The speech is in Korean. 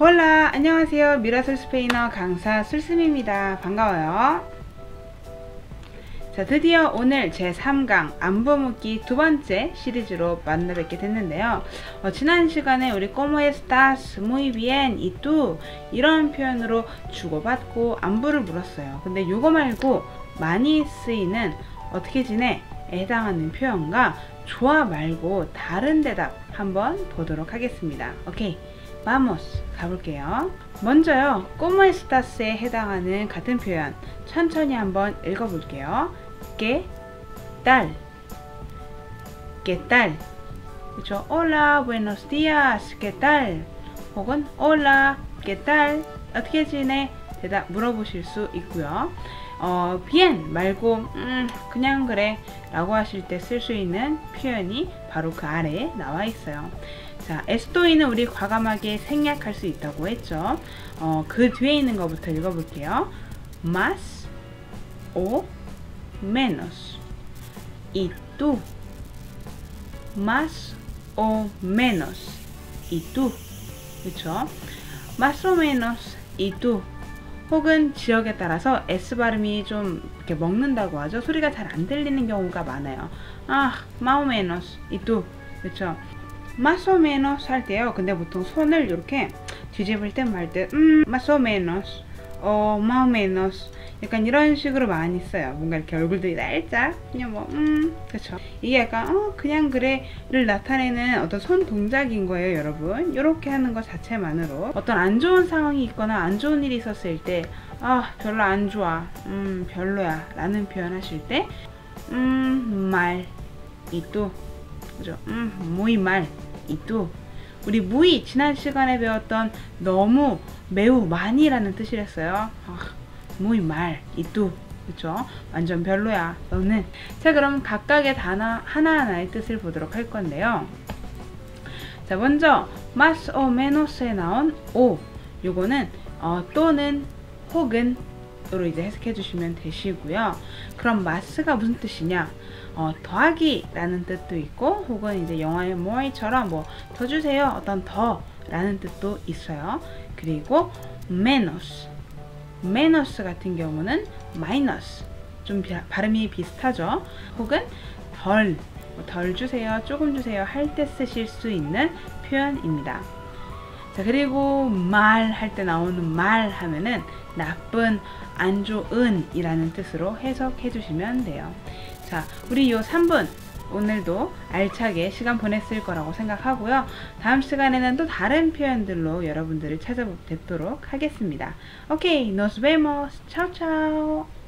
홀라, 안녕하세요. 미라솔 스페인어 강사 술슴입니다. 반가워요. 자, 드디어 오늘 제3강 안부 묻기 두 번째 시리즈로 만나 뵙게 됐는데요. 지난 시간에 우리 como estás, muy bien, y tú 이런 표현으로 주고받고 안부를 물었어요. 근데 요거 말고 많이 쓰이는 어떻게 지내? 에 해당하는 표현과 좋아 말고 다른 대답 한번 보도록 하겠습니다. 오케이. Vamos, 가볼게요. 먼저요, como estas에 해당하는 같은 표현 천천히 한번 읽어볼게요. ¿Qué tal? ¿Qué tal? 그쵸? Hola, buenos días, ¿qué tal? 혹은 Hola, ¿qué tal? 어떻게 지내? 대답 물어보실 수 있고요. bien 말고 그냥 그래 라고 하실 때 쓸 수 있는 표현이 바로 그 아래에 나와 있어요. 자, estoy는 우리 과감하게 생략할 수 있다고 했죠. 그 뒤에 있는 것부터 읽어볼게요. más o menos. Y tú. más o menos. Y tú. 그쵸? más o menos. y tú. 혹은 지역에 따라서 S 발음이 좀 이렇게 먹는다고 하죠. 소리가 잘 안 들리는 경우가 많아요. más o menos. y tú. 그쵸? más o menos 할 때요. 근데 보통 손을 이렇게 뒤집을 때 말 때 más o menos, más o menos 약간 이런 식으로 많이 써요. 뭔가 이렇게 얼굴들이 살짝 그냥 뭐 그쵸. 이게 약간 그냥 그래를 나타내는 어떤 손 동작인 거예요, 여러분. 이렇게 하는 것 자체만으로 어떤 안 좋은 상황이 있거나 안 좋은 일이 있었을 때 별로 안 좋아, 별로야 라는 표현 하실 때 mal y tú, 그죠? muy mal y tú. 우리 muy 지난 시간에 배웠던 너무, 매우, 많이 라는 뜻이랬어요. muy mal y tú. 그쵸? 완전 별로야 너는. 자, 그럼 각각의 단어 하나하나의 뜻을 보도록 할 건데요. 자, 먼저 más o menos에 나온 o, 요거는 또는 혹은 으로 이제 해석해 주시면 되시고요. 그럼 마스가 무슨 뜻이냐? 더하기 라는 뜻도 있고, 혹은 이제 영화의 more처럼 뭐 더 주세요, 어떤 더 라는 뜻도 있어요. 그리고 menos 같은 경우는 minus, 좀 발음이 비슷하죠. 혹은 덜 주세요, 조금 주세요 할 때 쓰실 수 있는 표현입니다. 자, 그리고 말 할 때 나오는 말 하면은 나쁜, 안 좋은 이라는 뜻으로 해석해 주시면 돼요. 자, 우리 요 3분 오늘도 알차게 시간 보냈을 거라고 생각하고요. 다음 시간에는 또 다른 표현들로 여러분들을 찾아뵙도록 하겠습니다. 오케이, nos vemos. chao chao.